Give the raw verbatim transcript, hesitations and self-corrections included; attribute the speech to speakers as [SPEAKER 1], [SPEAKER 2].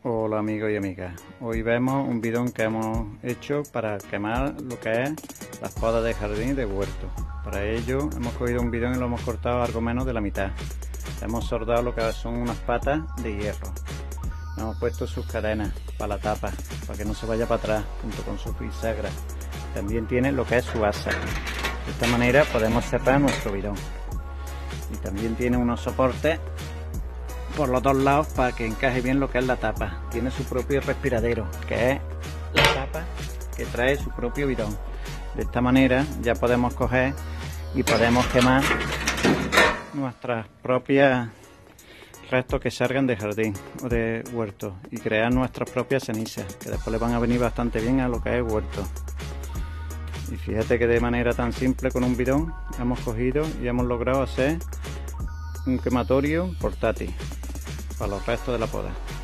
[SPEAKER 1] Hola amigos y amigas, hoy vemos un bidón que hemos hecho para quemar lo que es las podas de jardín y de huerto. Para ello hemos cogido un bidón y lo hemos cortado algo menos de la mitad. Hemos soldado lo que son unas patas de hierro. Hemos puesto sus cadenas para la tapa, para que no se vaya para atrás, junto con su bisagra. También tiene lo que es su asa. De esta manera podemos cerrar nuestro bidón. Y también tiene unos soportes por los dos lados para que encaje bien lo que es la tapa. Tiene su propio respiradero, que es la tapa que trae su propio bidón. De esta manera ya podemos coger y podemos quemar nuestras propias restos que salgan de jardín o de huerto y crear nuestras propias cenizas, que después le van a venir bastante bien a lo que es huerto. Y fíjate que de manera tan simple, con un bidón, hemos cogido y hemos logrado hacer un quematorio portátil para los restos de la poda.